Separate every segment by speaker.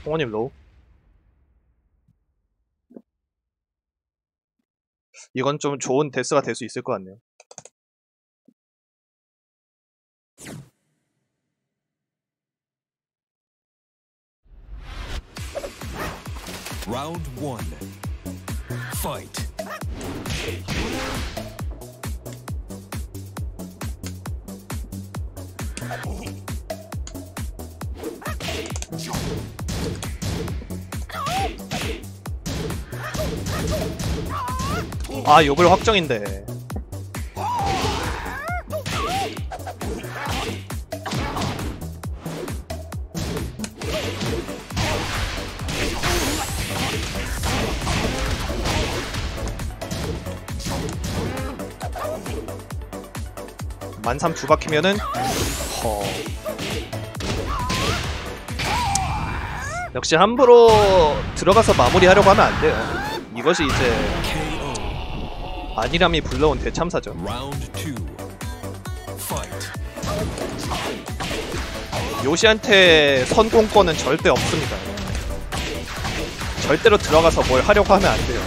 Speaker 1: 홍원님 로우. 이건 좀 좋은 데스가 될 수 있을 것 같네요.
Speaker 2: Round 1. Fight.
Speaker 1: 아, 욕을 확정인데. 만삼 두 바퀴면은 역시 함부로 들어가서 마무리하려고 하면 안 돼요. 이것이 이제 안일함이 불러온 대참사죠. 요시한테 선공권은 절대 없습니다. 절대로 들어가서 뭘 하려고 하면 안 돼요.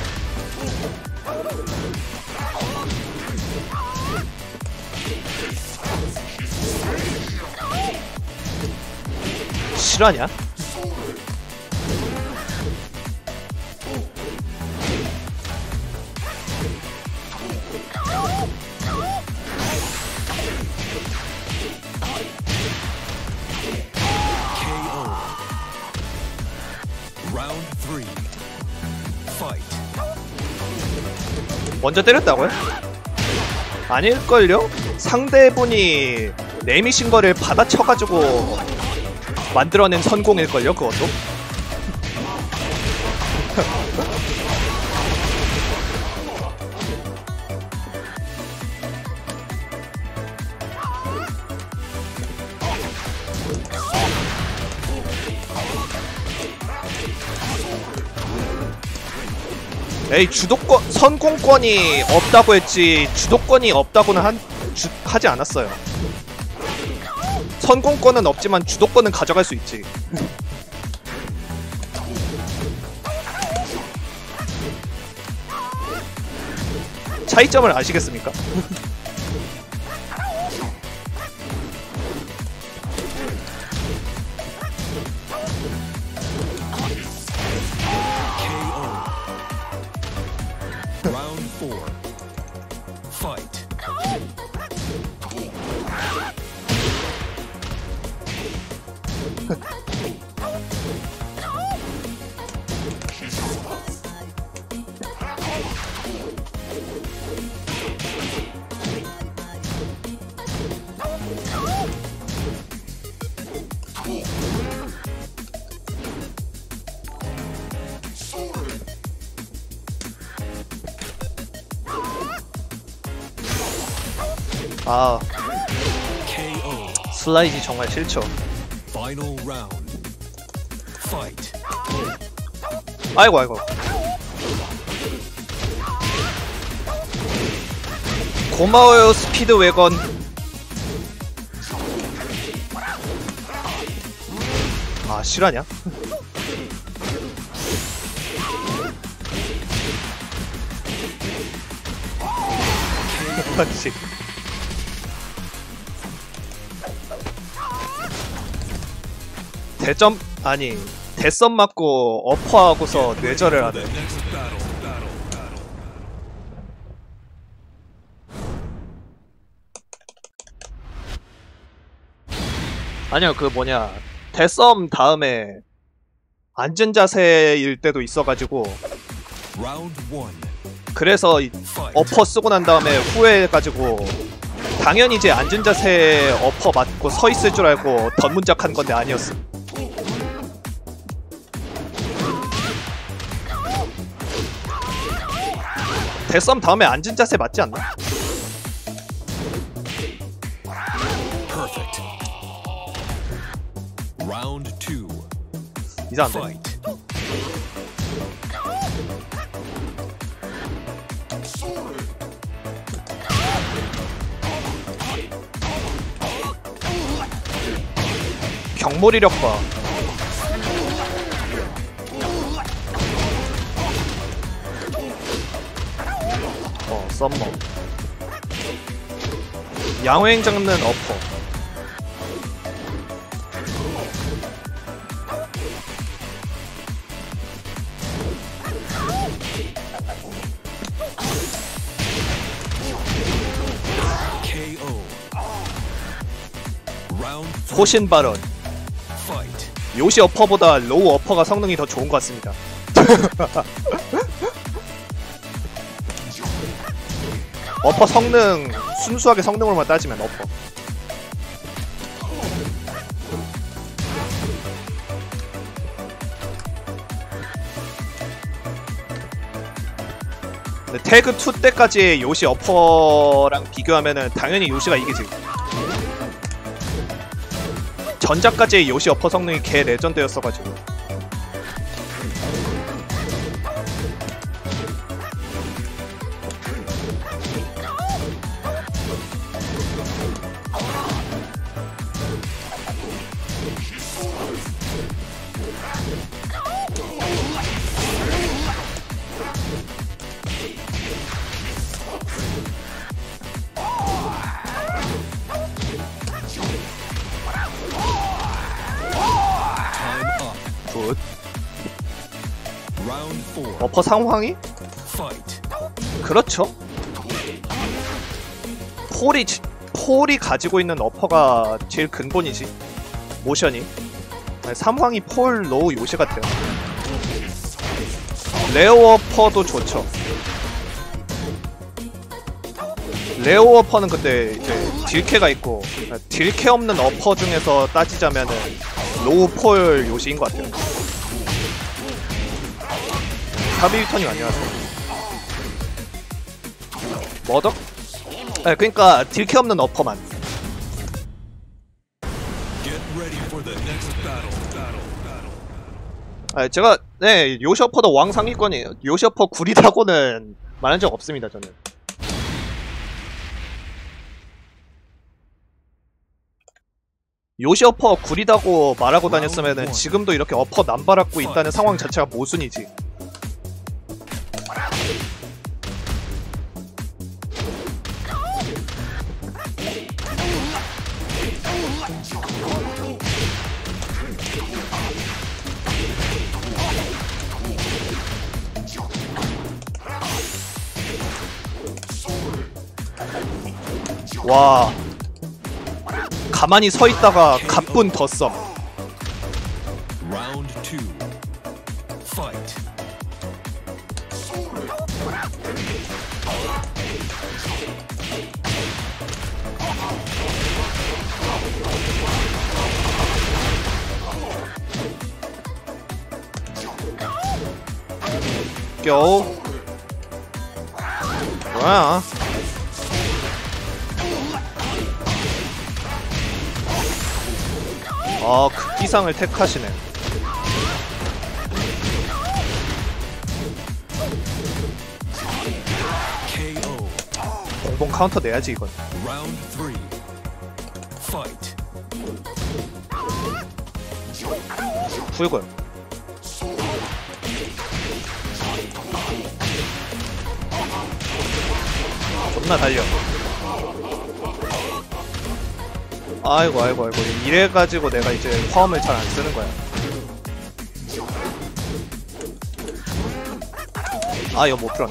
Speaker 1: 실화냐? 먼저 때렸다고요? 아닐걸요? 상대분이 내미신 거를 받아쳐가지고 만들어낸 선공일걸요, 그것도? 에이, 주도권, 선공권이 없다고 했지 주도권이 없다고는 하지 않았어요. 선공권은 없지만 주도권은 가져갈 수 있지. 차이점을 아시겠습니까? 아, 슬라이드 정말 싫죠. 아이고 아이고. 고마워요 스피드 웨건. 아, 실화냐? 맞지. 대점 아니 대썸 맞고 어퍼하고서 뇌절을 하네. 아니요, 그 뭐냐, 대썸 다음에 앉은 자세일 때도 있어가지고 그래서 어퍼 쓰고 난 다음에 후회해가지고 당연히 이제 앉은 자세 어퍼 맞고 서 있을 줄 알고 던문작한 건데 아니었어. 대썸 다음에 앉은 자세 맞지 않나? 이상한데? 경몰이력 봐. 썸머. 양호행 잡는 어퍼.
Speaker 2: KO. Round
Speaker 1: 호신 발언.
Speaker 2: fight.
Speaker 1: 요시 어퍼보다 로우 어퍼가 성능이 더 좋은 것 같습니다. 어퍼 성능, 순수하게 성능으로만 따지면 어퍼. 근데 태그 2 때까지의 요시 어퍼랑 비교하면은 당연히 요시가 이기지. 전작까지의 요시 어퍼 성능이 개 레전드였어가지고. 굿.
Speaker 2: Round 4.
Speaker 1: 어퍼 상황이?
Speaker 2: Fight.
Speaker 1: 그렇죠. 폴이 가지고 있는 어퍼가 제일 근본이지. 모션이. 아니, 삼황이 폴 로우 요시 같아요. 레오 어퍼도 좋죠. 레오 어퍼는 근데 이제 딜캐가 있고, 딜캐 없는 어퍼 중에서 따지자면은 로우 폴 요시인 것 같아요. 사비유턴이 아니라서. 머덕? 네, 그니까 딜캐 없는 어퍼만.
Speaker 2: Get ready for the next battle.
Speaker 1: 아, 제가 네 요시 어퍼도 왕 상위권이에요. 요시 어퍼 구리다고는 말한 적 없습니다, 저는. 요시 어퍼 구리다고 말하고 다녔으면은 지금도 이렇게 어퍼 남발하고 있다는 상황 자체가 모순이지. 와, 가만히 서 있다가 갑분 더 썸.
Speaker 2: Round 2. Fight.
Speaker 1: 겨우. 뭐야? 아, 극기상을 택하시네.
Speaker 2: KO.
Speaker 1: 공봉 카운터 내야지 이건.
Speaker 2: Round 3. Fight.
Speaker 1: 풀군. 존나 달려. 아이고 이래가지고 내가 이제 화음을 잘 안 쓰는 거야. 아, 이거 못 풀었네.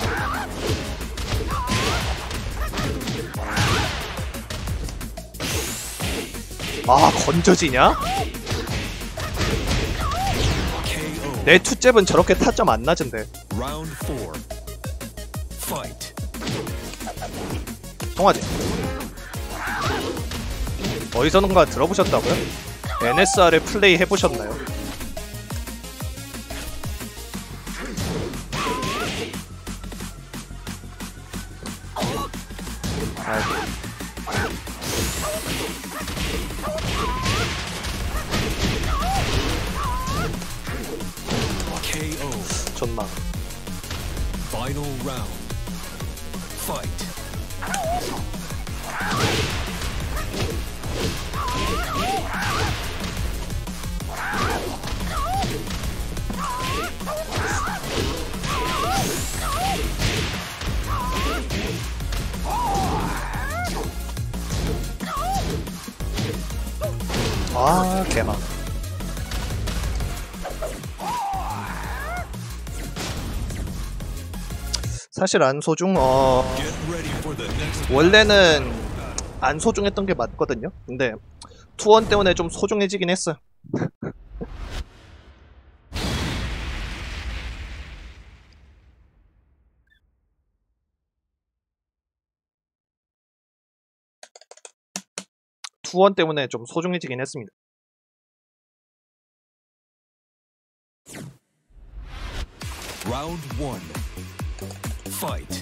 Speaker 1: 아, 건져지냐?
Speaker 2: KO.
Speaker 1: 내 투잽은 저렇게 타점 안 낮은데.
Speaker 2: Round 4. Fight.
Speaker 1: 통하지? 어디서는가 들어보셨다고요? NSR을 플레이 해보셨나요? 아이고.
Speaker 2: KO.
Speaker 1: 존나.
Speaker 2: Final round. Fight.
Speaker 1: 아 개망. 사실 안소중
Speaker 2: Get ready for the next
Speaker 1: 원래는 안 소중했던 게 맞거든요. 근데 투원 때문에 좀 소중해지긴 했어요. 투원 때문에 좀 소중해지긴 했습니다.
Speaker 2: Round 1. Fight.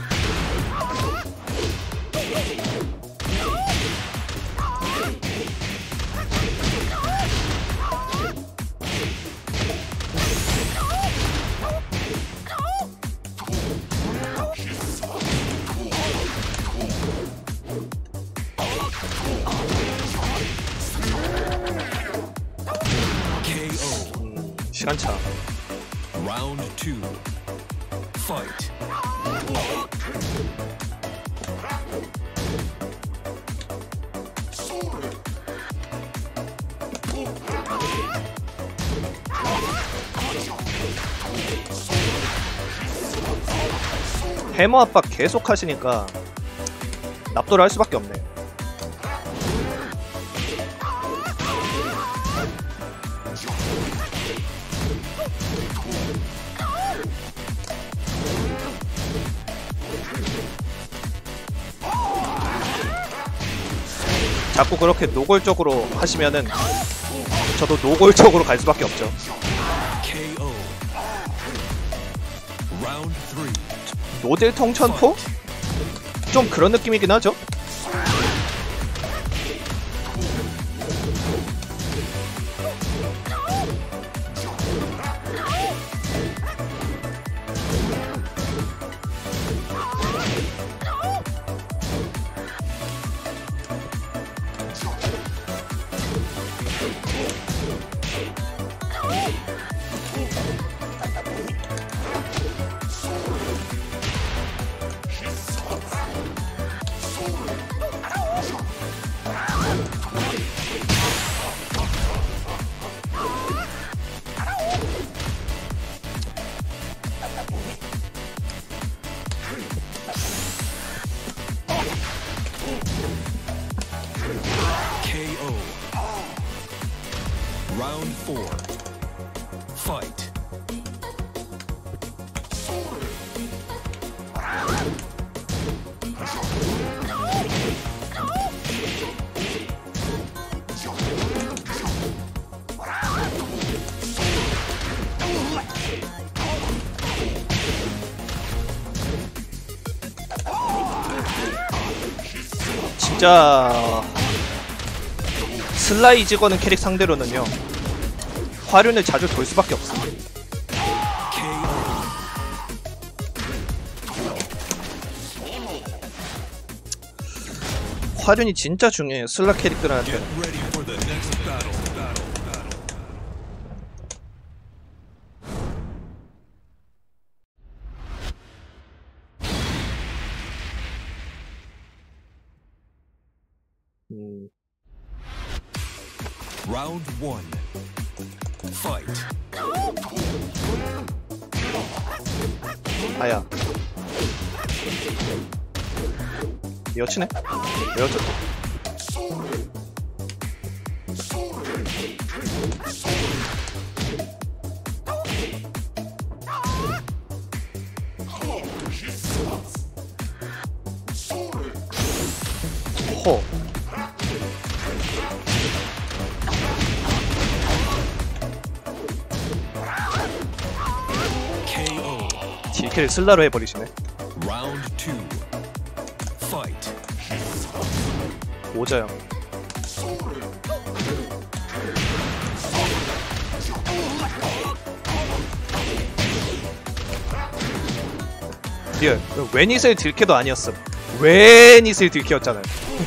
Speaker 2: KO.
Speaker 1: 시간차.
Speaker 2: Round 2. Fight.
Speaker 1: 해머 압박 계속 하시니까 납도를 할 수밖에 없네요. 자꾸 그렇게 노골적으로 하시면은 저도 노골적으로 갈 수밖에 없죠.
Speaker 2: KO. Round 3.
Speaker 1: 노딜 통천포? 좀 그런 느낌이긴 하죠.
Speaker 2: KO. Round 4. Fight.
Speaker 1: 진짜 슬라이즈 거는 캐릭 상대로는요 화륜을 자주 돌 수밖에 없습니다.
Speaker 2: KO.
Speaker 1: 화륜이 진짜 중요해요 슬라 캐릭들한테.
Speaker 2: Get ready for the next battle. Round 1. Fight.
Speaker 1: 아야 여치네? 왜 어쩌지? 호
Speaker 2: KO.
Speaker 1: 딜킬을 슬라로 해버리시네.
Speaker 2: Round 2. Fight.
Speaker 1: 오자요. 리얼 웨닛을 딜캐도 아니었음. 웨닛을 딜캐였잖아요.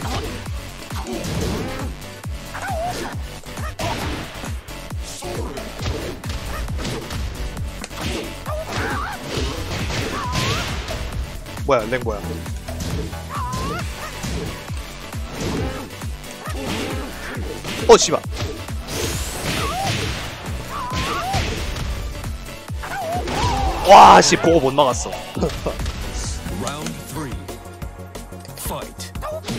Speaker 1: 뭐야 랭 뭐야. 씨발. 와, 씨, 보고 못 막았어.
Speaker 2: Round 3. Fight.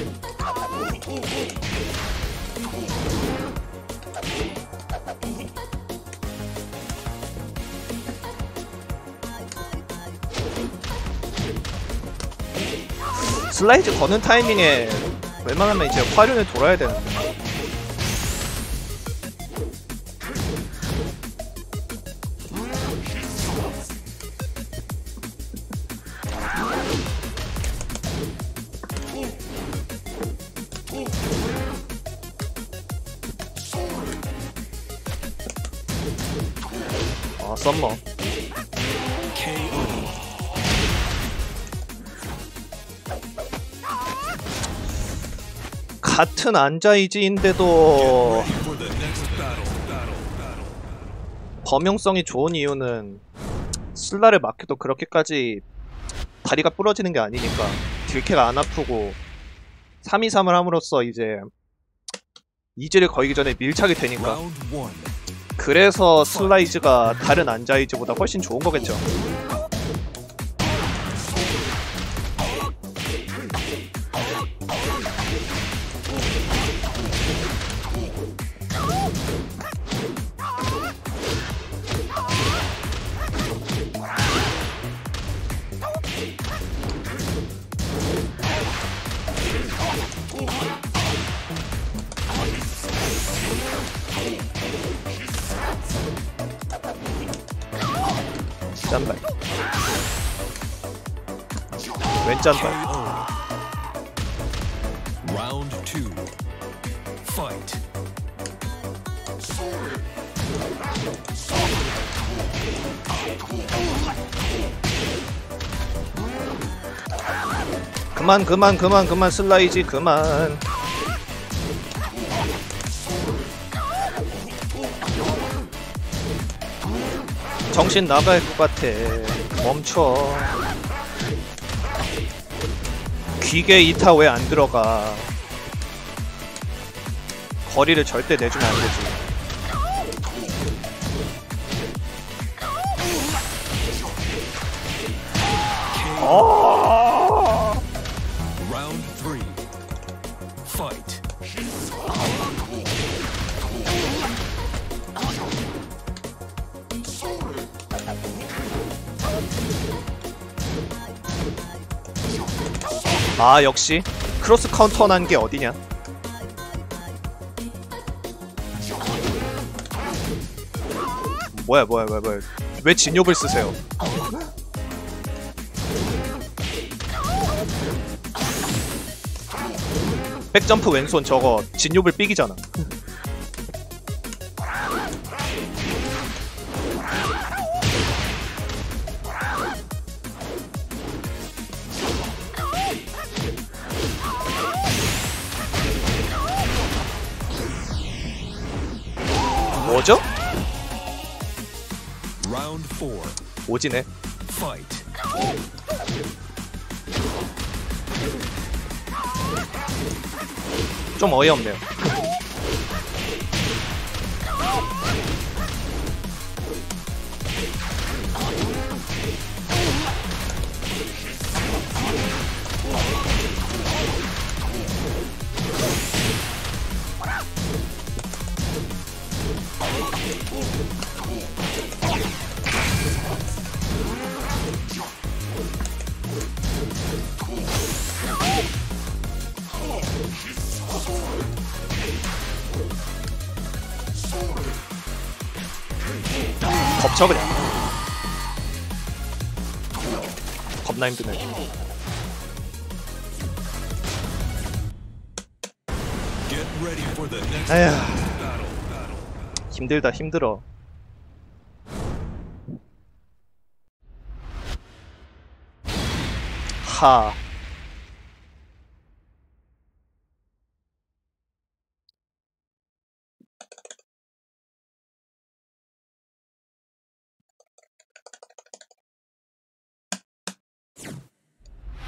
Speaker 1: 슬라이드 거는 타이밍에 웬만하면 이제 화륜을 돌아야 되는데. 아, 썸머.
Speaker 2: KO.
Speaker 1: 같은 안자이지인데도
Speaker 2: Ready for the next battle.
Speaker 1: 범용성이 좋은 이유는 슬라를 막혀도 그렇게까지 다리가 부러지는 게 아니니까 딜캐가 안 아프고 3-2-3을 함으로써 이제 이지를 걸기 전에 밀착이 되니까.
Speaker 2: Round 1.
Speaker 1: 그래서 슬라이즈가 다른 안자이즈보다 훨씬 좋은 거겠죠. 짠발. 왼짠발.
Speaker 2: KO. Round 2. Fight.
Speaker 1: 그만 슬라이즈 그만. 정신 나갈 것 같아. 멈춰. 귀게 이타 왜 안 들어가? 거리를 절대 내주면 안 되지.
Speaker 2: Round 3. Fight.
Speaker 1: 아, 역시 크로스 카운터 난 게 어디냐? 뭐야. 왜 진욕을 쓰세요? 백점프 왼손 저거 진욕을 삐기잖아. 뭐죠?
Speaker 2: Round 4.
Speaker 1: 오지네.
Speaker 2: Fight.
Speaker 1: 좀 어이없네요. 덮쳐 그냥. 겁나 힘드네.
Speaker 2: Get ready for the next
Speaker 1: 에휴,
Speaker 2: battle.
Speaker 1: 힘들다 힘들어. 하.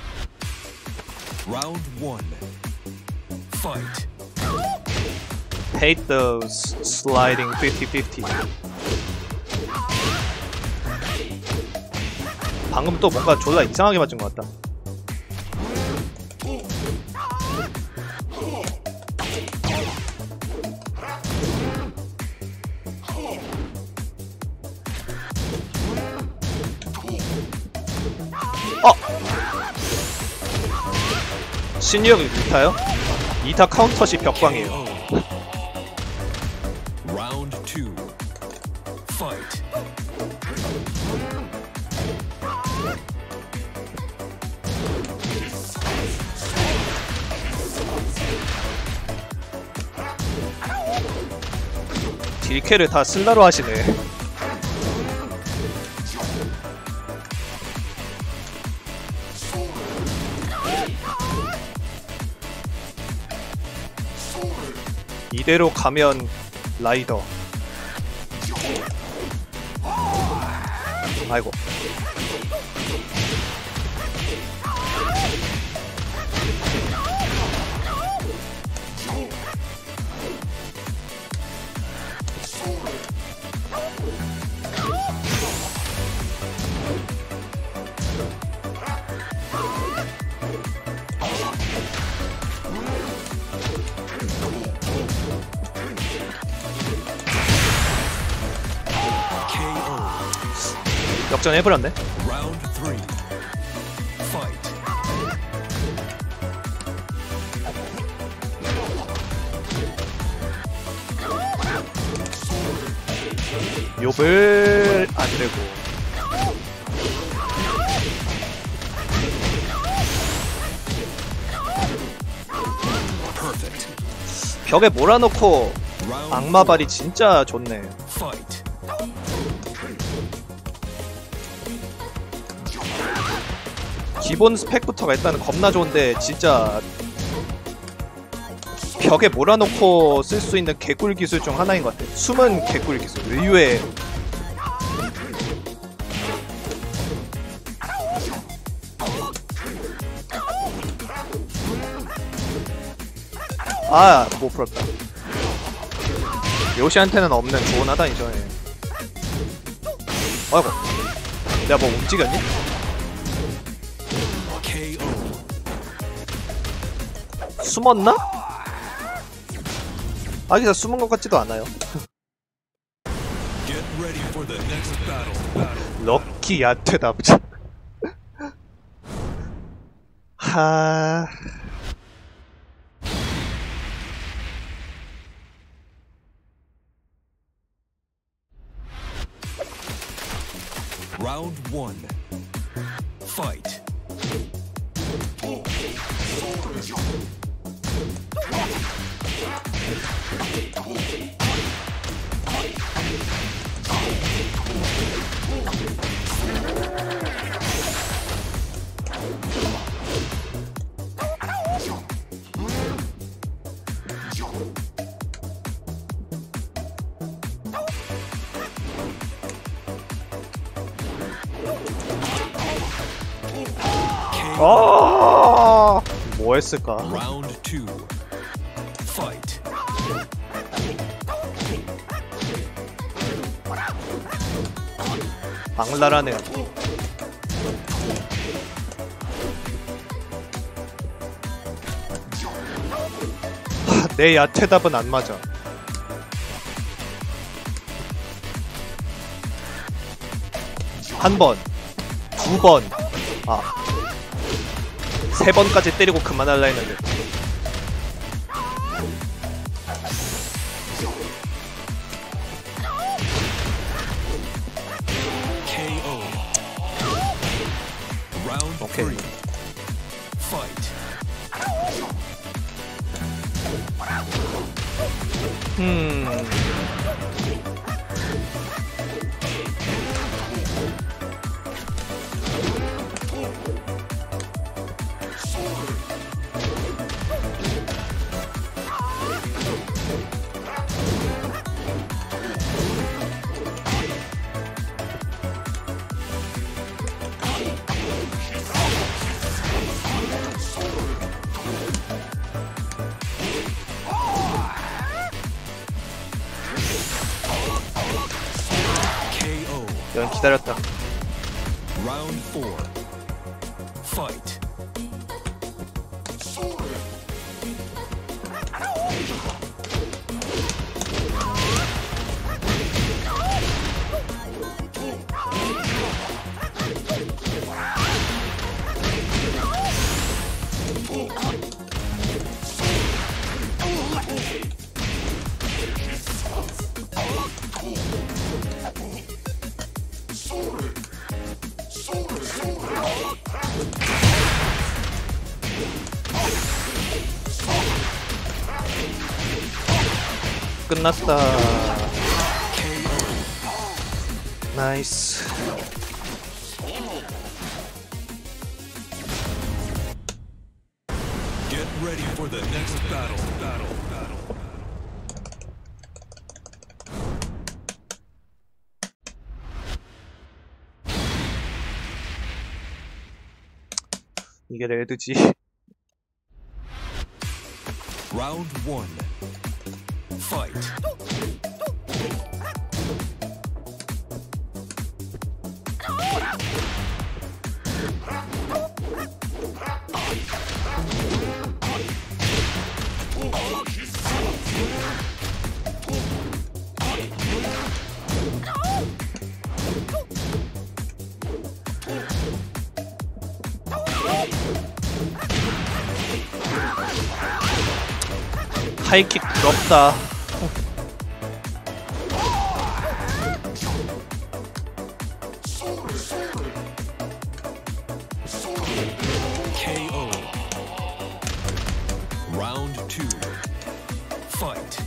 Speaker 2: Round 1. Fight.
Speaker 1: hate those sliding 50-50. 방금 또 뭔가 졸라 이상하게 맞은 것 같다. 신유형 2타요? 2타 카운터시 벽광이에요.
Speaker 2: Round 2. Fight.
Speaker 1: 딜캐를 다 슬라로 하시네. 이대로 가면 라이더. 아이고. 역전해버렸네.
Speaker 2: Round 3. Fight.
Speaker 1: 욕을 안되고.
Speaker 2: Perfect.
Speaker 1: 벽에 몰아놓고
Speaker 2: Round
Speaker 1: 악마발이 진짜 좋네.
Speaker 2: Fight.
Speaker 1: 기본 스펙부터가 일단 겁나 좋은데 진짜 벽에 몰아놓고 쓸 수 있는 개꿀 기술 중 하나인 것 같아. 숨은 개꿀 기술. 의외의 못 풀었다. 요시한테는 없는 좋은 하단이죠. 예. 아이고, 내가 뭐 움직였니?
Speaker 2: KO.
Speaker 1: 숨었나? 아기가 숨은 것 같지도 않아요.
Speaker 2: Get ready for the next battle.
Speaker 1: 럭키 야트다. 하...
Speaker 2: Round 1. Fight.
Speaker 1: 뭐 했을까?
Speaker 2: Round 2. Fight.
Speaker 1: 악랄하네. 내 야채답은 안 맞아. 한 번, 두 번, 세 번까지 때리고 그만할라 했는데.
Speaker 2: KO. Round
Speaker 1: 오케이.
Speaker 2: 3. Fight.
Speaker 1: 연 기다렸다.
Speaker 2: Round 4. Fight.
Speaker 1: 끝났다. 나이스.
Speaker 2: Get ready for the next battle.
Speaker 1: 이게 레드지.
Speaker 2: Round 1. Fight.
Speaker 1: 하이킥 부럽다.
Speaker 2: KO. Round 2. Fight.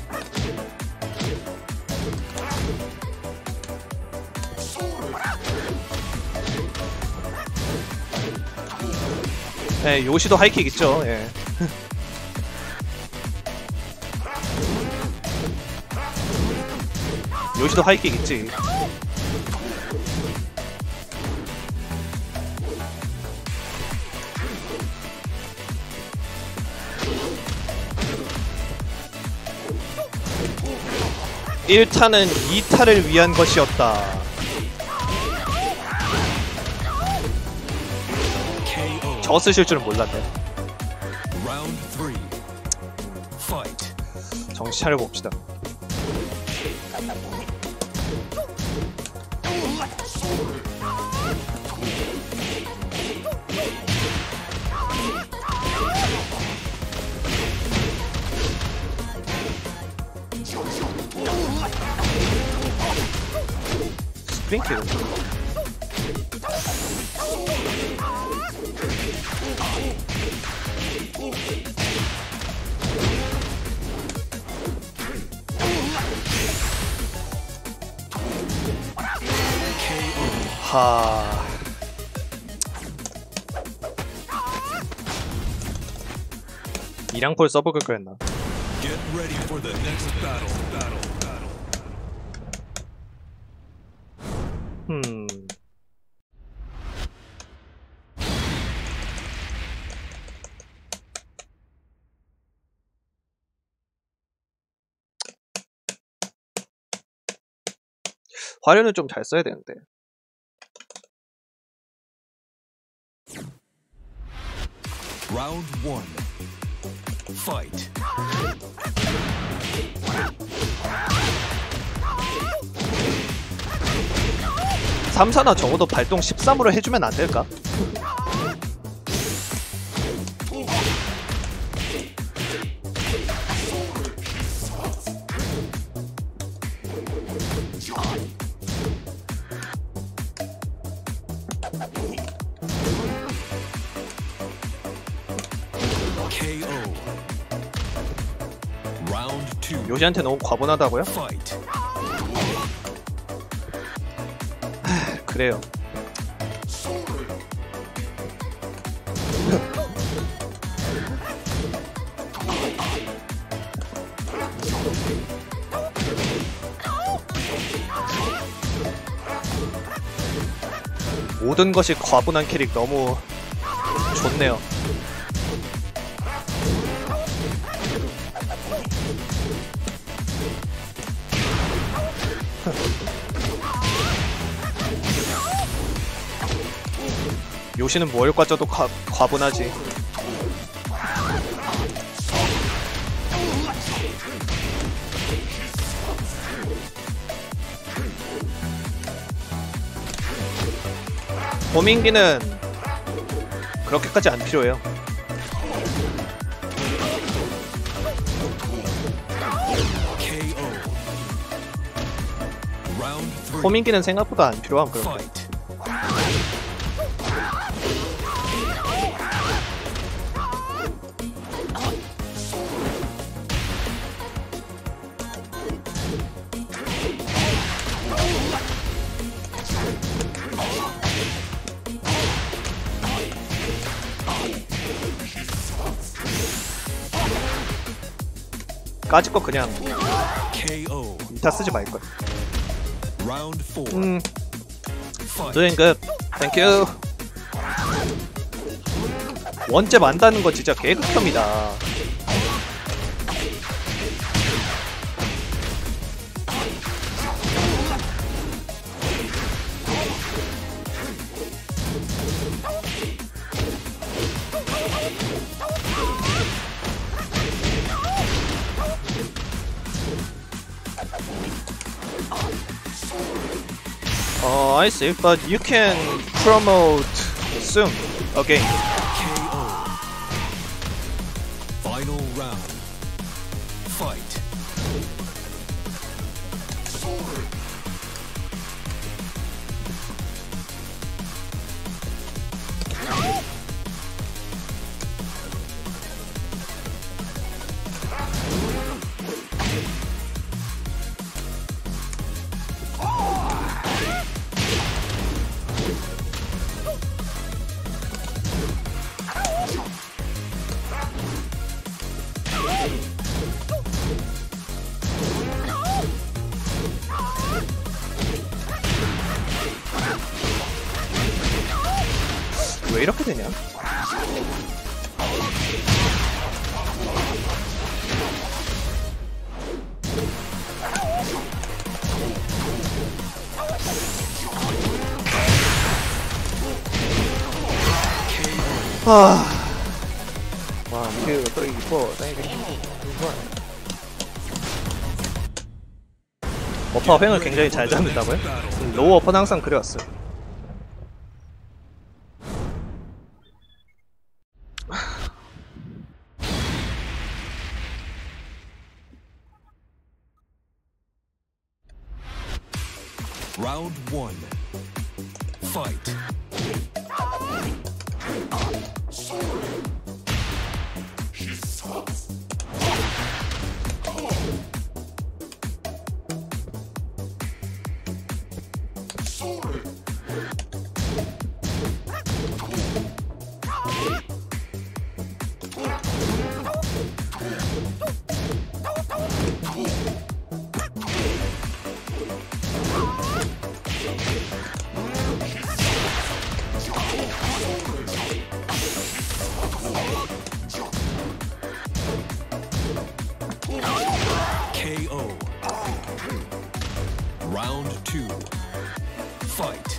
Speaker 1: 네, 요시도 하이킥 있죠. 예. 요시도 하이킥 있지. (1타는) (2타를) 위한 것이었다.
Speaker 2: KO.
Speaker 1: 저 쓰실 줄은 몰랐네.
Speaker 2: Round 3. Fight.
Speaker 1: 정신 차려봅시다. 스프링킬. 하. 이량폴 써먹을 거였나?
Speaker 2: Get ready for the next battle.
Speaker 1: 화려는 좀 잘 써야 되는데.
Speaker 2: Round 1. Fight.
Speaker 1: 삼사나 적어도 발동 13으로 해주면 안 될까?
Speaker 2: KO. Round 2.
Speaker 1: 요시한테 너무 과분하다고요?
Speaker 2: Fight.
Speaker 1: 그래요. 모든 것이 과분한 캐릭 너무 좋네요. 요시는 뭘 까져도 과분하지. 호밍기는 그렇게까지 안 필요해요.
Speaker 2: KO. Round 3.
Speaker 1: 호밍기는 생각보다 안 필요함. 그럼
Speaker 2: Fight.
Speaker 1: 까짓 거 그냥
Speaker 2: KO.
Speaker 1: 이타 쓰지 말걸.
Speaker 2: Round 4. Fight.
Speaker 1: doing good. Thank you. 원잽 안다는 거 진짜 개극혐이다. I see, but you can promote soon again.
Speaker 2: KO. Final round. Fight.
Speaker 1: 왜 이렇게 되냐? 와, 1, 2, 3, 4, 어퍼 횡을 굉장히 잘 잡는다고요? 로우 어퍼는 항상 그래왔어요.
Speaker 2: Round 1. Fight. KO. Round 2. Fight.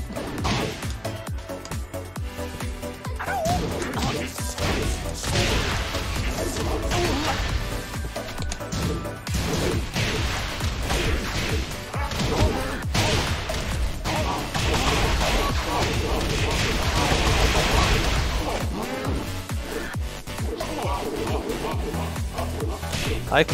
Speaker 1: 아이쿠.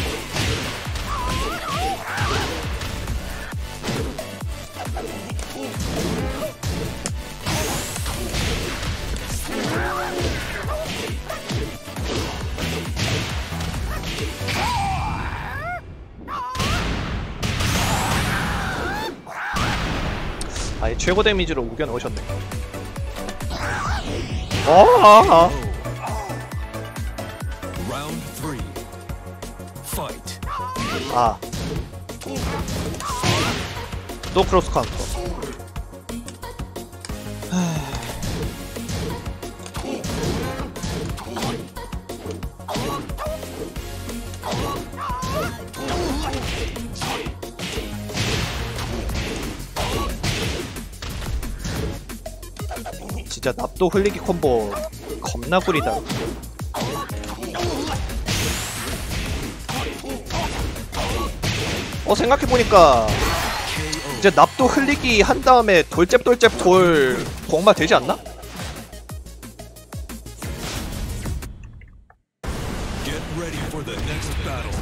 Speaker 1: 아예 최고 데미지로 우겨 넣으셨네.
Speaker 2: Round 3. Fight.
Speaker 1: 아. 또 크로스 카운터. 진짜 납도 흘리기 콤보 겁나 구리다. 생각해보니까 이제 납도 흘리기 한 다음에 돌잽 돌 복마 되지 않나?
Speaker 2: Get ready for the next battle.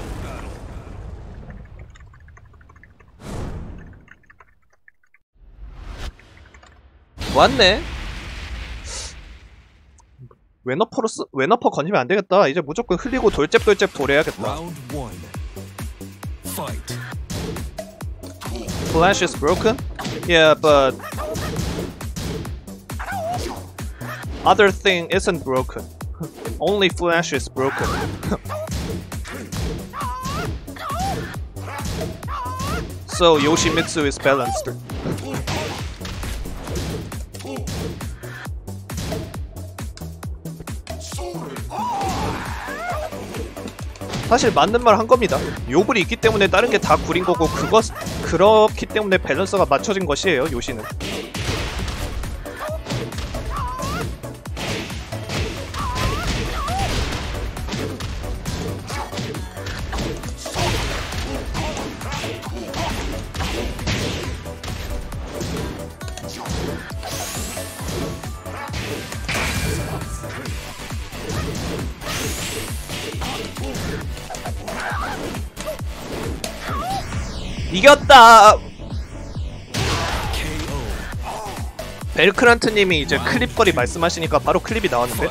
Speaker 1: 왔네. 웨너퍼 건지면 안 되겠다. 이제 무조건 흘리고 돌잽 돌해야겠다.
Speaker 2: Round 1. Fight.
Speaker 1: Flash is broken? Yeah, but other thing isn't broken. Only Flash is broken. So Yoshimitsu is balanced. 사실 맞는 말 한 겁니다. 요불이 있기 때문에 다른 게 다 구린 거고 그렇기 때문에 밸런스가 맞춰진 것이에요, 요시는. 이겼다! 벨크란트님이 이제 클립거리 말씀하시니까 바로 클립이 나왔는데?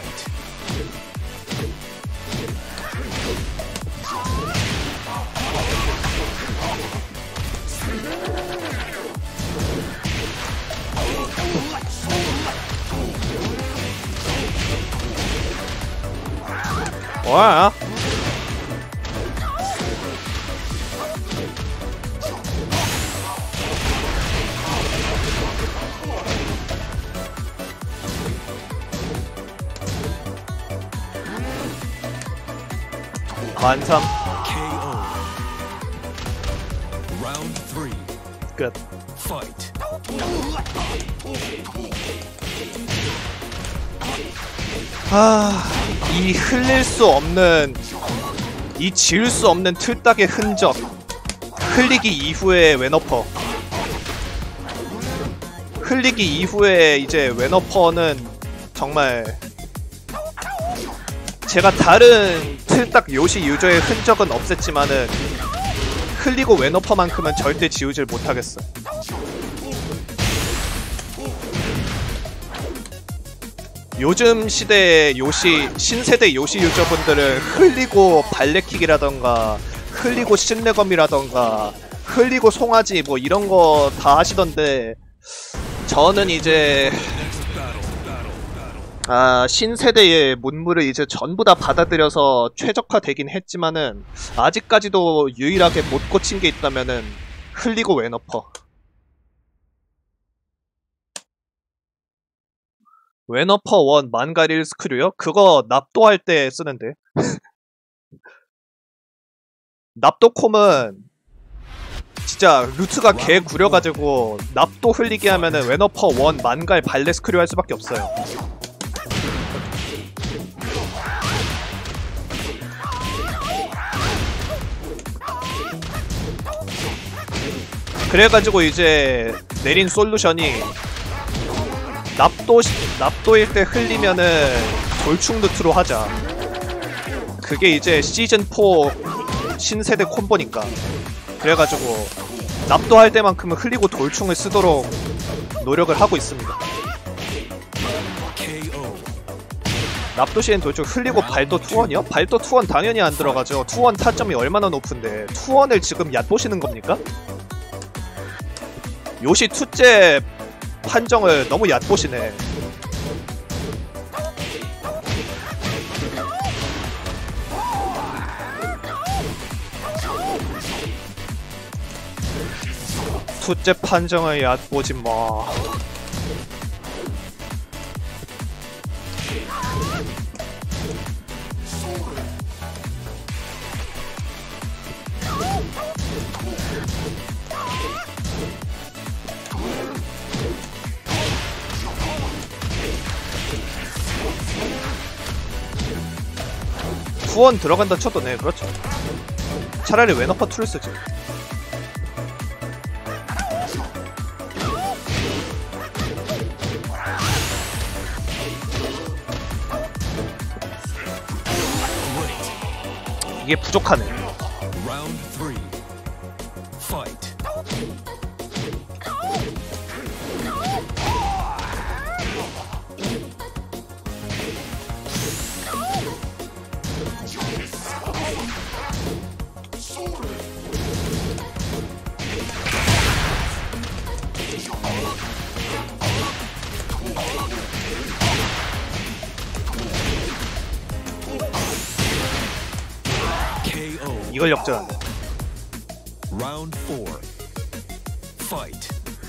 Speaker 1: 와. 만삼.
Speaker 2: KO. Round 3.
Speaker 1: 끝.
Speaker 2: Fight.
Speaker 1: 이 흘릴 수 없는, 이 지울 수 없는 틀딱의 흔적. 흘리기 이후의 웨너퍼. 흘리기 이후에 이제 웨너퍼는 정말 제가 다른 틀딱 요시 유저의 흔적은 없앴지만은 흘리고 웨너퍼만큼은 절대 지우질 못하겠어. 요즘 시대의 요시, 신세대 요시 유저분들은 흘리고 발레킥이라던가 흘리고 신레검이라던가 흘리고 송아지 뭐 이런 거 다 하시던데, 저는 이제 신세대의 문물을 이제 전부 다 받아들여서 최적화되긴 했지만은 아직까지도 유일하게 못 고친 게 있다면은 흘리고 웨너퍼. 웨너퍼 1 만가릴 스크류요? 그거 납도할 때 쓰는데. 납도콤은 진짜 루트가 개 구려가지고 납도 흘리게 하면은 웨너퍼 1 만갈 발레 스크류 할 수밖에 없어요. 그래가지고 이제 내린 솔루션이 납도일 때 흘리면은 돌충 루트로 하자. 그게 이제 시즌4 신세대 콤보니까. 그래가지고 납도할 때만큼은 흘리고 돌충을 쓰도록 노력을 하고 있습니다. 납도 시엔 돌충 흘리고 발도 투원이요? 발도 투원 당연히 안 들어가죠. 투원 타점이 얼마나 높은데 투원을 지금 얕보시는 겁니까? 요시 투째 판정을 너무 얕보시네. 투째 판정을 얕보지 마. F1 들어간다 쳐도 네, 그렇죠. 차라리 웬어퍼 2를 쓰지. 이게 부족하네.
Speaker 2: Round 3. Fight. KO.
Speaker 1: 이걸 역전하네.
Speaker 2: Round 4. Fight.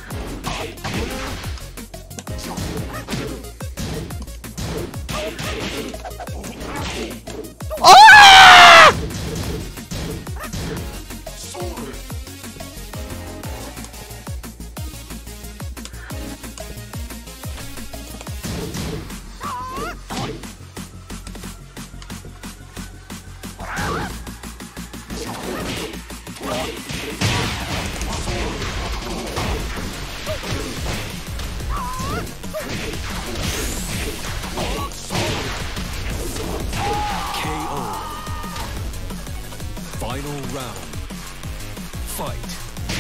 Speaker 2: KO. Final round. Fight.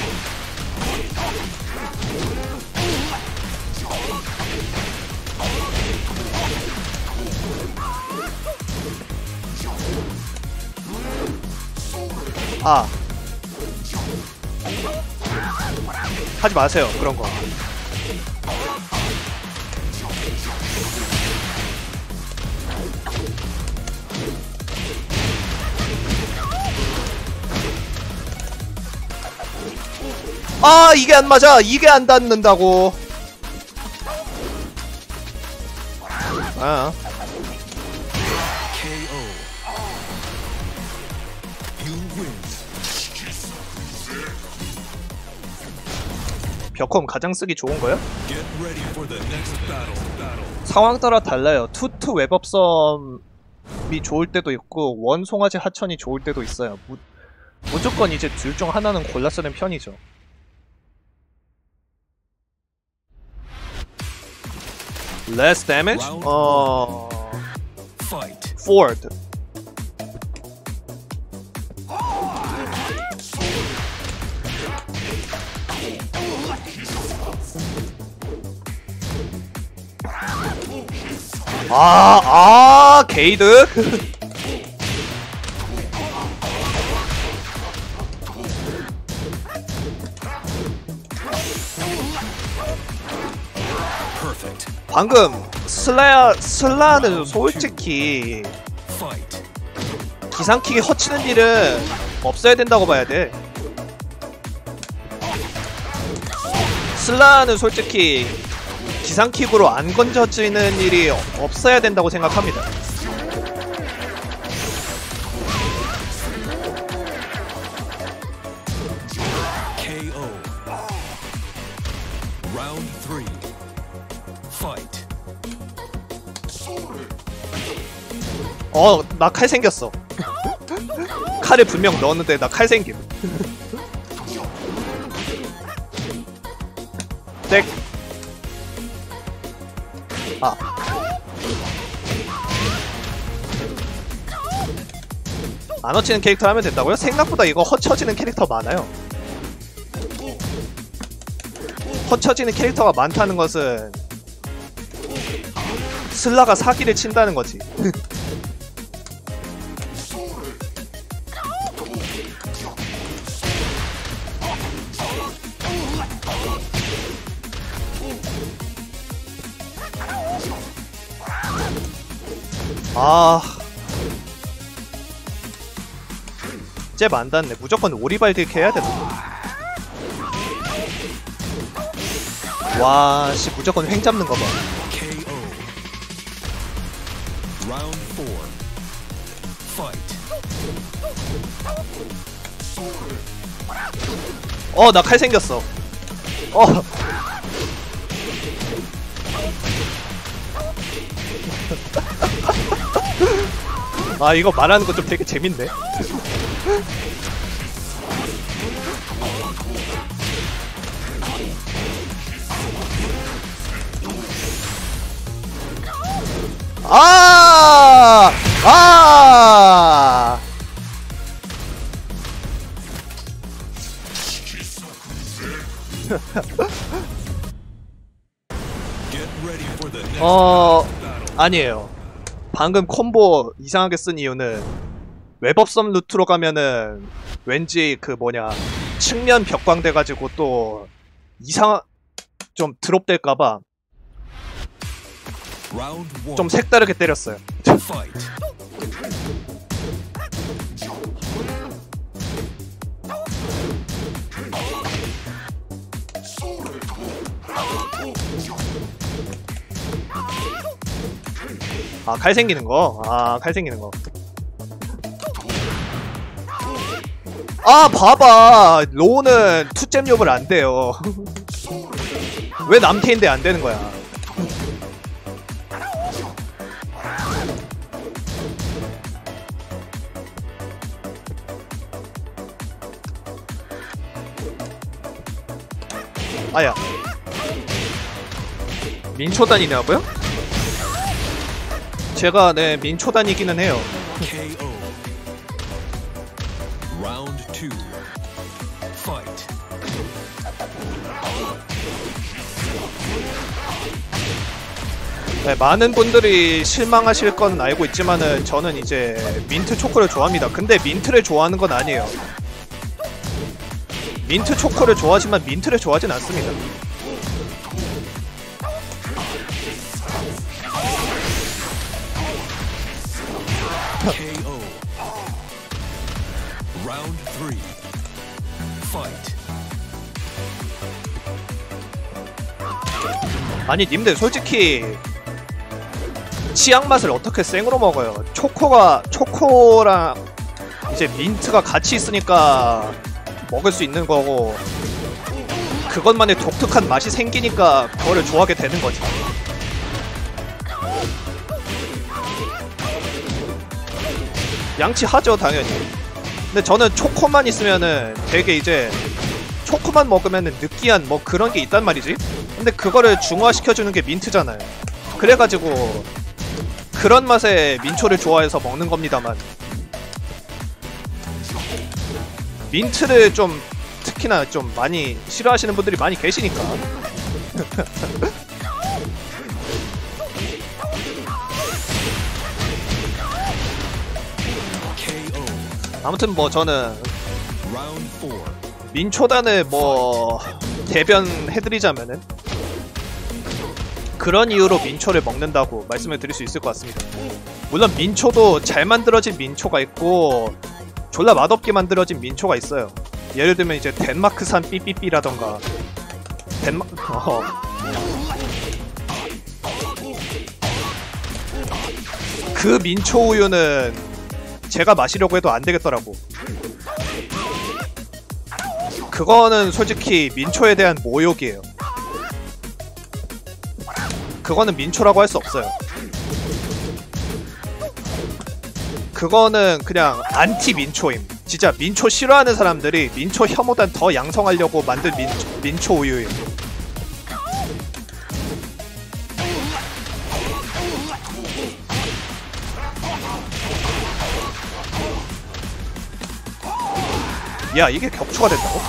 Speaker 1: 아. 하지 마세요, 그런 거. 아, 이게 안 맞아. 이게 안 닿는다고. 아.
Speaker 2: KO. You win.
Speaker 1: 벽홈 가장 쓰기 좋은 거요?
Speaker 2: Get ready for the next battle.
Speaker 1: 상황 따라 달라요. 투투 웹업섬이 좋을 때도 있고 원 송아지 하천이 좋을 때도 있어요. 무조건 이제 둘 중 하나는 골라 쓰는 편이죠. Less damage?
Speaker 2: Fight.
Speaker 1: Ford. 게이드?
Speaker 2: Perfect.
Speaker 1: 방금 슬라는 솔직히
Speaker 2: Fight.
Speaker 1: 기상킥이 허치는 일은 없어야 된다고 봐야 돼. 슬라는 솔직히 기상킥으로 안 건져지는 일이 없어야 된다고 생각합니다.
Speaker 2: KO. Round 3. Fight.
Speaker 1: 나 칼 생겼어. 칼을 분명 넣었는데 나 칼 생김. 땡. 아. 안 허치는 캐릭터 하면 된다고요? 생각보다 이거 허쳐지는 캐릭터 많아요. 허쳐지는 캐릭터가 많다는 것은 슬라가 사기를 친다는 거지. 잽 안 닿네. 무조건 오리발 딜캐 해야 된다. 와, 씨, 무조건 횡 잡는 거 봐.
Speaker 2: KO. Round 4. Fight.
Speaker 1: 나 칼 생겼어. 아 이거 말하는 거 좀 되게 재밌네. 아! 아!
Speaker 2: Get ready for the next battle.
Speaker 1: 아니에요. 방금 콤보 이상하게 쓴 이유는 웹업섬 루트로 가면은 왠지 그 뭐냐 측면 벽광 돼가지고 또 좀 드롭될까봐
Speaker 2: Round 1.
Speaker 1: 좀 색다르게 때렸어요.
Speaker 2: Fight.
Speaker 1: 아, 칼 생기는 거? 아, 칼 생기는 거. 아, 봐봐. 로우는 투잼 욕을 안 돼요. 왜 남태인데 안 되는 거야? 아야. 민초단이냐고요? 제가 네 민초단이기는 해요.
Speaker 2: KO. Round 2. Fight.
Speaker 1: 네, 많은 분들이 실망하실 건 알고 있지만은 저는 이제 민트 초코를 좋아합니다. 근데 민트를 좋아하는 건 아니에요. 민트 초코를 좋아하지만 민트를 좋아하진 않습니다.
Speaker 2: KO. Round 3. Fight.
Speaker 1: 아니 님들 솔직히 치약 맛을 어떻게 생으로 먹어요? 초코랑 이제 민트가 같이 있으니까 먹을 수 있는 거고 그것만의 독특한 맛이 생기니까 그거를 좋아하게 되는 거지. 양치하죠 당연히. 근데 저는 초코만 있으면은 되게 이제 초코만 먹으면은 느끼한 뭐 그런 게 있단 말이지. 근데 그거를 중화시켜주는 게 민트잖아요. 그래가지고 그런 맛에 민초를 좋아해서 먹는 겁니다만 민트를 좀 특히나 좀 많이 싫어하시는 분들이 많이 계시니까.
Speaker 2: KO.
Speaker 1: 아무튼 뭐 저는
Speaker 2: Round 4.
Speaker 1: 민초단을 뭐 대변해드리자면은 그런 이유로 민초를 먹는다고 말씀을 드릴 수 있을 것 같습니다. 물론 민초도 잘 만들어진 민초가 있고 졸라 맛없게 만들어진 민초가 있어요. 예를 들면 이제 덴마크산 삐삐삐라던가 그 민초 우유는 제가 마시려고 해도 안 되겠더라고. 그거는 솔직히 민초에 대한 모욕이에요. 그거는 민초라고 할 수 없어요. 그거는 그냥 안티 민초임. 진짜 민초 싫어하는 사람들이 민초 혐오단 더 양성하려고 만든 민초 우유임. 야, 이게 격추가 된다고?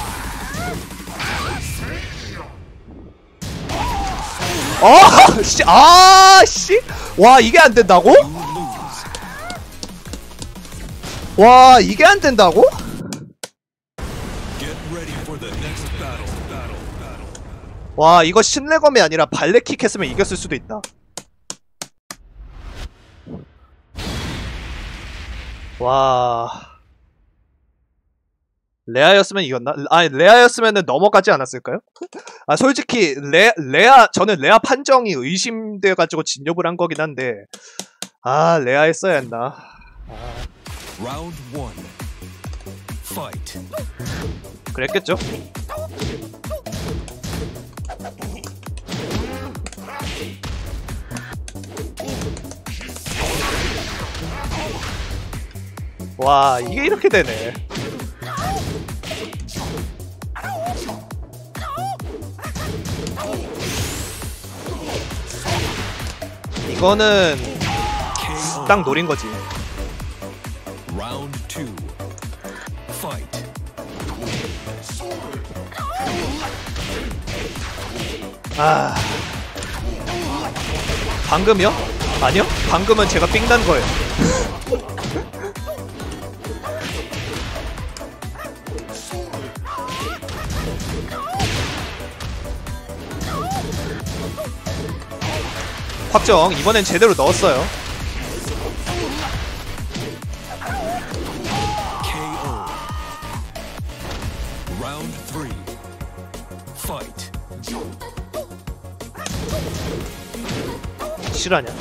Speaker 1: 씨, 씨? 와, 이게 안 된다고?
Speaker 2: You lose.
Speaker 1: 와, 이게 안 된다고?
Speaker 2: Get ready for the next battle.
Speaker 1: 와, 이거 신레검이 아니라 발레킥 했으면 이겼을 수도 있다. 와. 레아였으면 이겼나? 아니, 레아였으면은 넘어가지 않았을까요? 아, 솔직히, 저는 레아 판정이 의심돼가지고 진협을 한 거긴 한데, 아, 레아 했어야 했나.
Speaker 2: Round 1. Fight.
Speaker 1: 그랬겠죠? 와, 이게 이렇게 되네. 이거는 딱 노린 거지.
Speaker 2: Round 2. Fight.
Speaker 1: 아, 방금이요? 아니요? 방금은 제가 삥 난 거예요. 확정, 이번엔 제대로 넣었어요.
Speaker 2: KO. Round 3. Fight.
Speaker 1: 실화냐?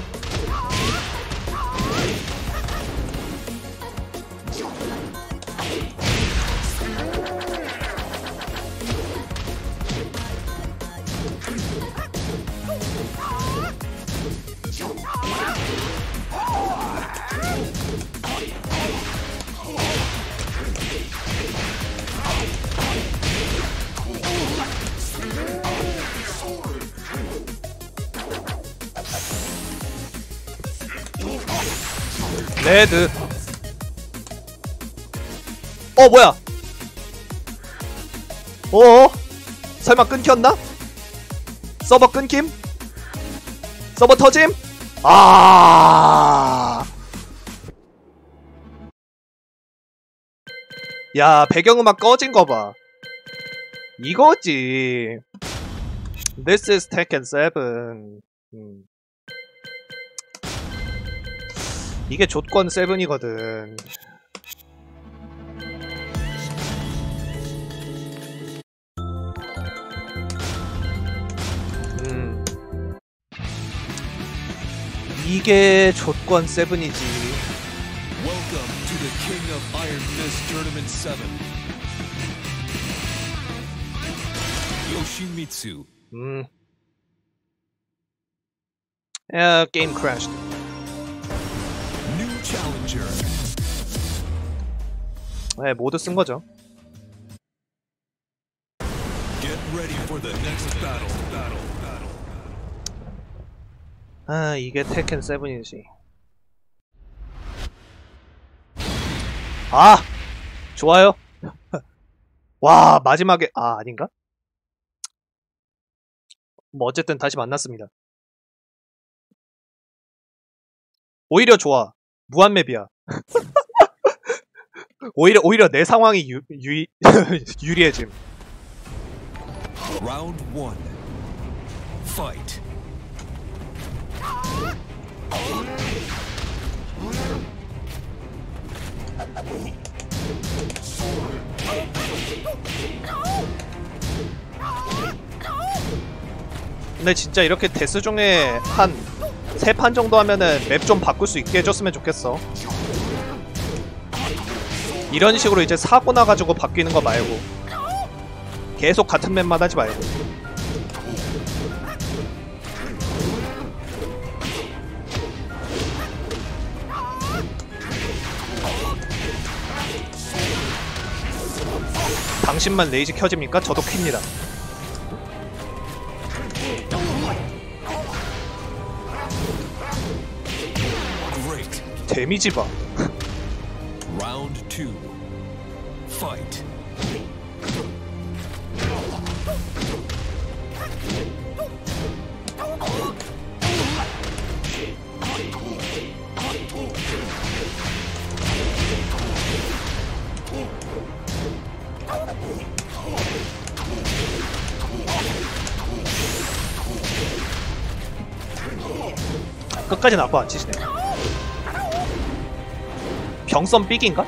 Speaker 1: 레드. 뭐야? 설마 끊겼나? 서버 끊김? 서버 터짐? 야, 배경음악 꺼진 거 봐. 이거지. This is Tekken 7. 이게 조건 7이거든. 이게 조건 7이지.
Speaker 2: Welcome to the King of Iron Fist Tournament 7. Yoshimitsu.
Speaker 1: 게임 crashed.
Speaker 2: New challenger.
Speaker 1: 네, 모두 쓴 거죠.
Speaker 2: Get ready for the next battle.
Speaker 1: 이게 테켄 7이지. 좋아요. 와, 마지막에 아닌가? 뭐 어쨌든 다시 만났습니다. 오히려 좋아. 무한맵이야. 오히려 내 상황이 유리해짐.
Speaker 2: Round 1. Fight.
Speaker 1: 근데 진짜 이렇게 데스 중에 한 3판 정도 하면은 맵 좀 바꿀 수 있게 해줬으면 좋겠어. 이런 식으로 이제 사고 나가지고 바뀌는 거 말고 계속 같은 맵만 하지 말고. 당신만 레이지 켜집니까? 저도 킵니다. 데미지 봐.
Speaker 2: Round 2. Fight.
Speaker 1: 끝까지 나빠 안 치시네. 병선 삑인가?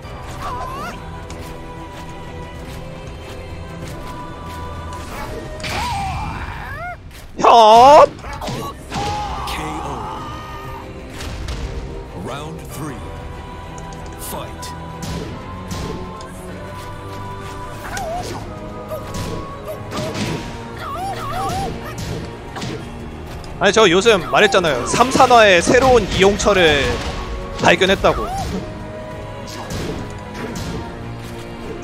Speaker 1: 현!
Speaker 2: KO. Round 3. Fight.
Speaker 1: 아니 저 요즘 말했잖아요. 3산화의 새로운 이용처를 발견했다고.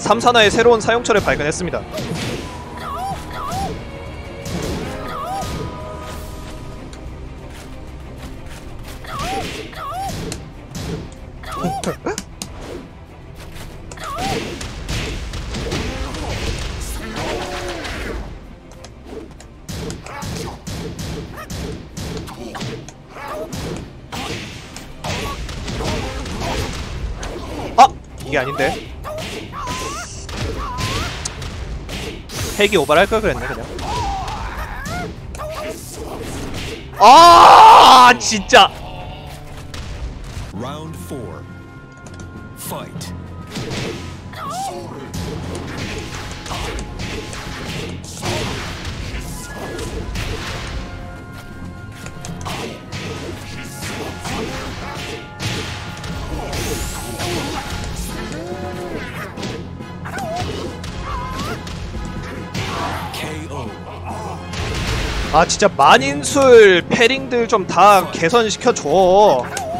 Speaker 1: 삼사나의 새로운 사용처를 발견했습니다. 아! 이게 아닌데. 핵이 오버할 걸 그랬네 그냥. 아 진짜.
Speaker 2: Round 4. Fight. KO.
Speaker 1: 아 진짜 만인술 패링들 좀 다 개선시켜줘.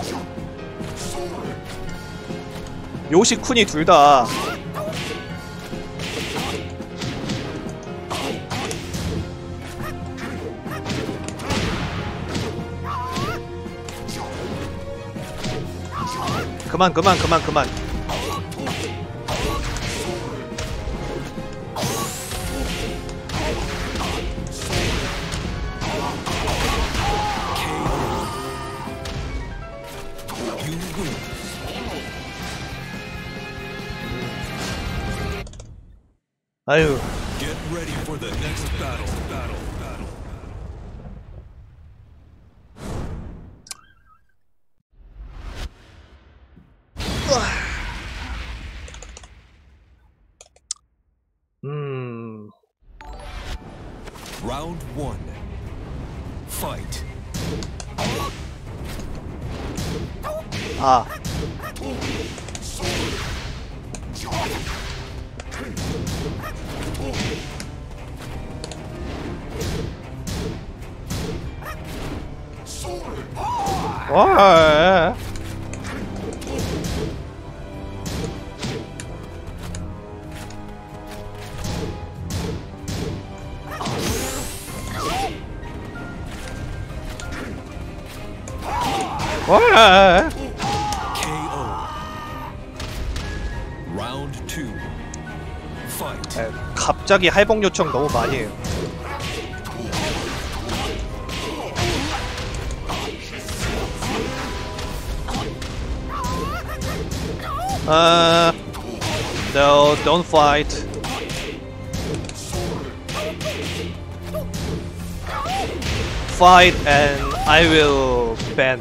Speaker 1: 요시쿤이 둘다 그만.
Speaker 2: You win.
Speaker 1: 아유.
Speaker 2: Get ready for the next battle. Round 1. Fight.
Speaker 1: 아. 와. 와.
Speaker 2: KO. Round 2. Fight.
Speaker 1: 에, 갑자기 할복 요청 너무 많이 해요. No, don't fight. Fight and I will ban.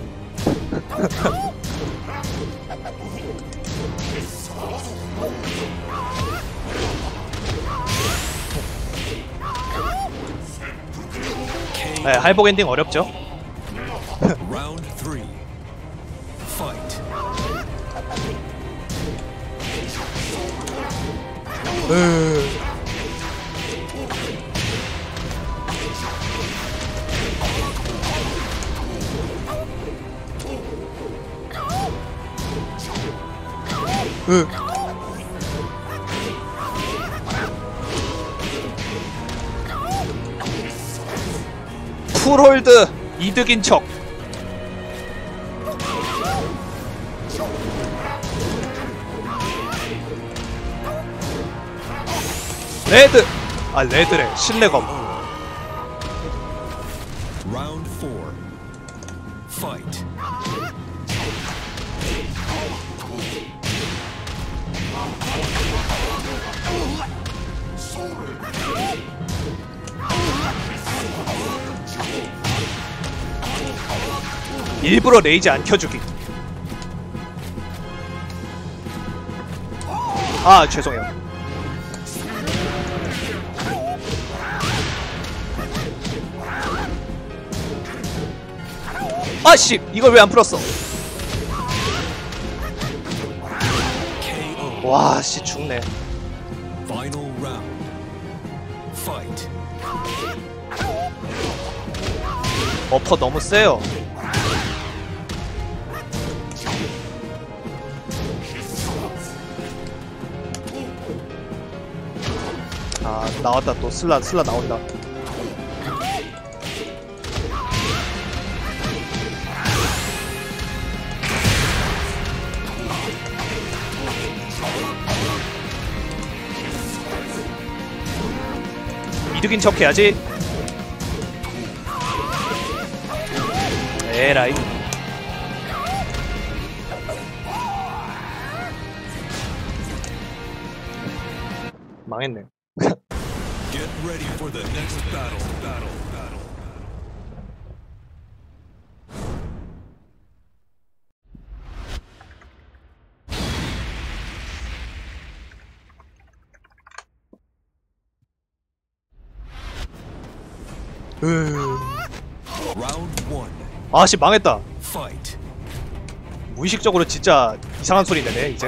Speaker 1: 네, 할복 엔딩 어렵죠?
Speaker 2: Round 3. Fight.
Speaker 1: 풀홀드 이득인 척. 레드. 아 레드래. 신뢰검.
Speaker 2: Round 4. Fight.
Speaker 1: 일부러 레이지 안 켜주기. 아 죄송해요. 아씨 이걸 왜 안 풀었어?
Speaker 2: KO.
Speaker 1: 와씨 죽네.
Speaker 2: Final round. Fight.
Speaker 1: 어퍼 너무 세요. 나왔다. 또 슬라 나온다. 이득인 척 해야지. 에라이. 망했네.
Speaker 2: Get ready for the next battle. Round 1.
Speaker 1: 아씨 망했다.
Speaker 2: Fight.
Speaker 1: 무의식적으로 진짜 이상한 소리 내네 이제.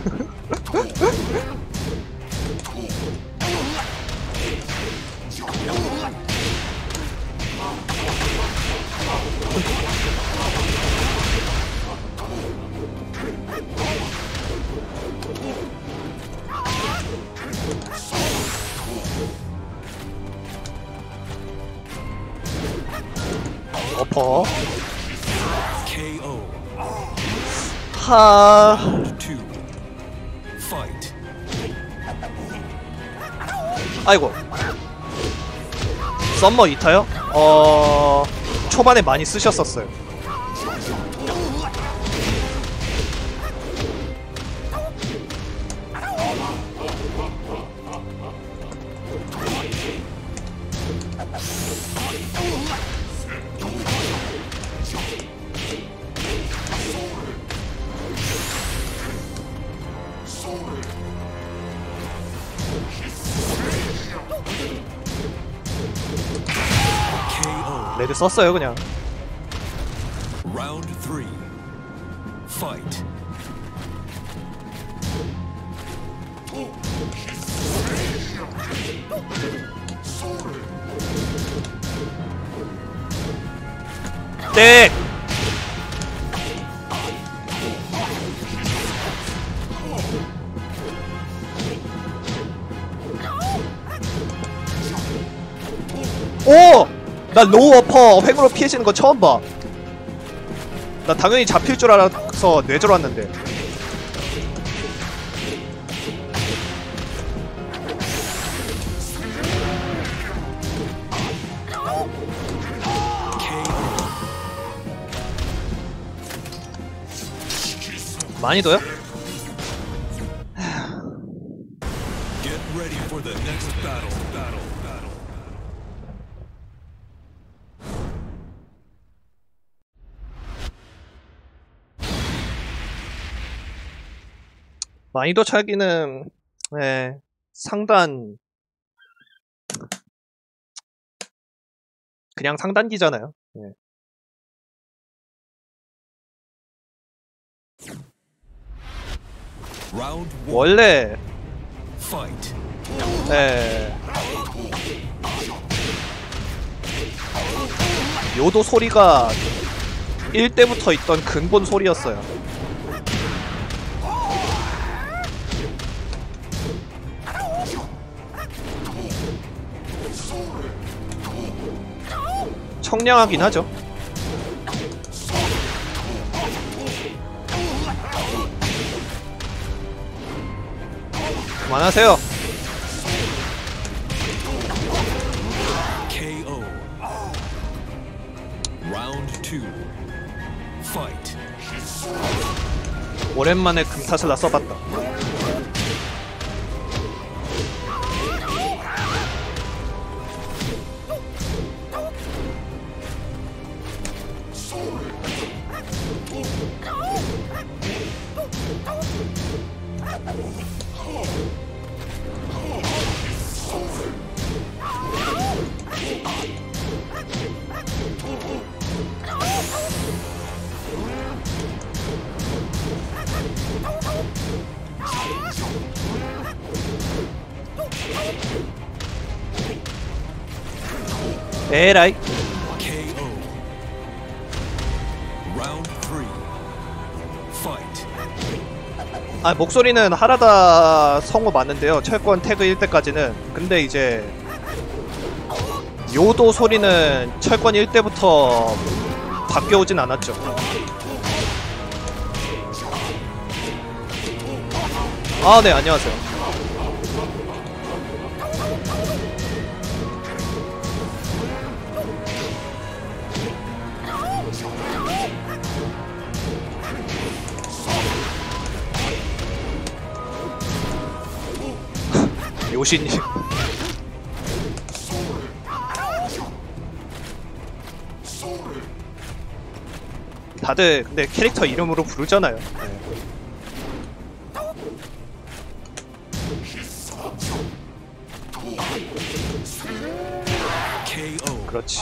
Speaker 1: 어퍼.
Speaker 2: KO.
Speaker 1: 하.
Speaker 2: Round 2. Fight.
Speaker 1: 아이고. 썸머 2타요? 초반에 많이 쓰셨었어요.
Speaker 2: KO.
Speaker 1: 레드 썼어요 그냥.
Speaker 2: Round 3. Fight.
Speaker 1: 땡! 오! 나 로우 어퍼 횡으로 피해지는 거 처음 봐. 나 당연히 잡힐 줄 알아서 뇌절 왔는데. 많이 둬요?
Speaker 2: Get ready for the next battle.
Speaker 1: 난이도 차기는 상단 그냥 상단기잖아요.
Speaker 2: Round 1.
Speaker 1: 원래
Speaker 2: Fight.
Speaker 1: 요도 소리가 1대부터 있던 근본 소리였어요. 청량하긴 하죠. 그만하세요.
Speaker 2: KO. Round 2. Fight.
Speaker 1: 오랜만에 금타슬라 써봤다. 에라이.
Speaker 2: KO. Round 3. Fight.
Speaker 1: 아, 목소리는 하라다 성우 맞는데요. 철권 태그 1때까지는. 근데 이제 요도 소리는 철권 1때부터 바뀌어오진 않았죠. 아, 네, 안녕하세요. 요신님. 다들 근데 캐릭터 이름으로 부르잖아요. 네.
Speaker 2: KO.
Speaker 1: 그렇지.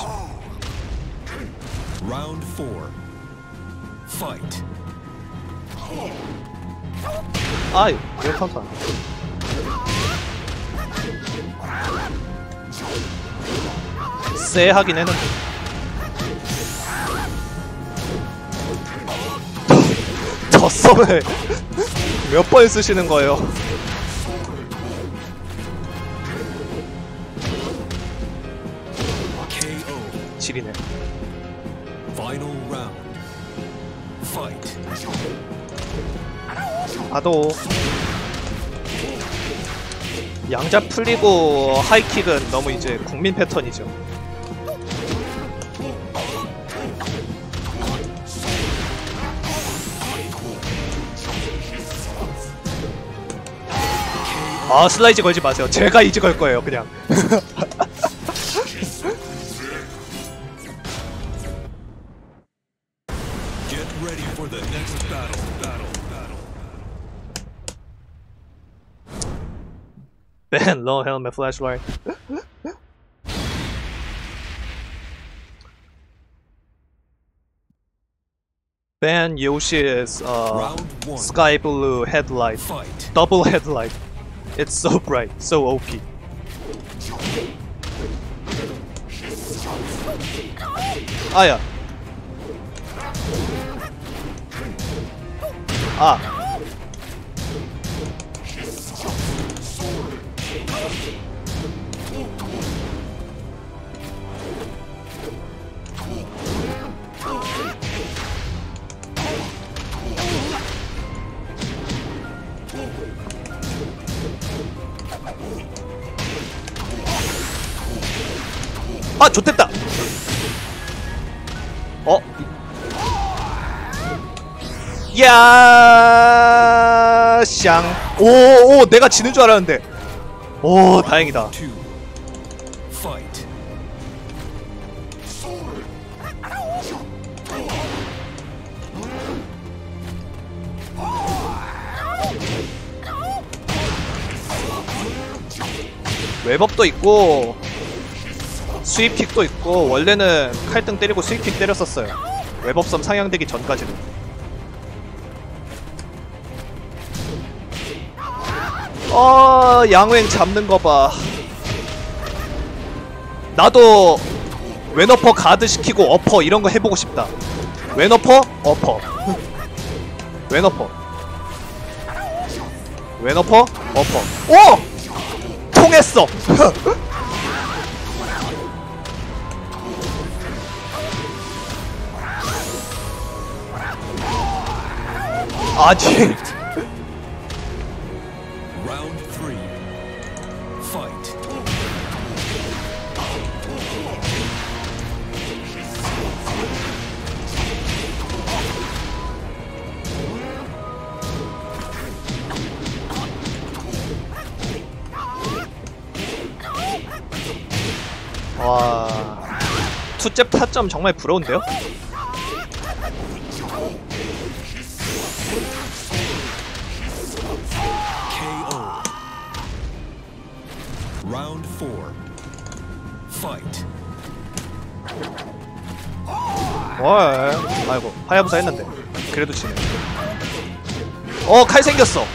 Speaker 2: Round 4. Fight.
Speaker 1: 아, 이거 카운터 안 돼. 쎄하긴 했는데. 저 썸을 몇 번 쓰시는 거예요?
Speaker 2: KO.
Speaker 1: 지리네.
Speaker 2: Final round. Fight.
Speaker 1: 아도 양자 풀리고 하이킥은 너무 이제 국민 패턴이죠. 아, 슬라이즈 걸지 마세요. 제가 이지 걸 거예요, 그냥.
Speaker 2: Get ready for the next battle.
Speaker 1: Ben, low helmet, flashlight. Ben Yoshi's
Speaker 2: Round 1.
Speaker 1: sky blue headlight,
Speaker 2: Fight.
Speaker 1: double headlight. It's so bright, so OP. 아야. 아. 아, 좋댔다. 야, 샹. 오, 내가 지는 줄 알았는데. 오, 다행이다.
Speaker 2: 2. Fight.
Speaker 1: 웹업도 있고 스윕킥도 있고, 원래는 칼등 때리고 스윕킥 때렸었어요. 웹업섬 상향되기 전까지는. 양횡 잡는 거 봐. 나도 왼어퍼 가드 시키고 어퍼 이런 거 해보고 싶다. 왼어퍼, 어퍼. 왼어퍼, 왼어퍼, 어퍼. 오! 통했어. 아직.
Speaker 2: Round 3. Fight.
Speaker 1: 와, 투잽 타점 정말 부러운데요?
Speaker 2: KO. Round 4. Fight.
Speaker 1: 뭘? 아이고, 하야부사 했는데 그래도 지네. 칼 생겼어.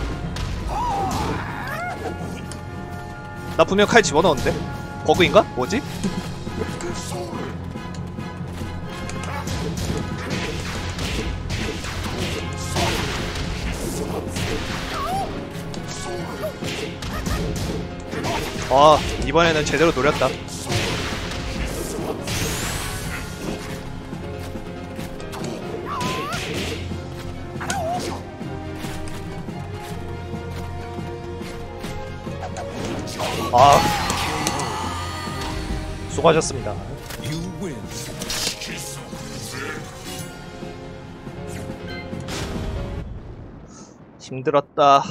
Speaker 1: 나 분명 칼 집어넣었는데? 버그인가? 뭐지? 이번에는 제대로 노렸다. 수고하셨습니다.
Speaker 2: You win.
Speaker 1: 힘들었다.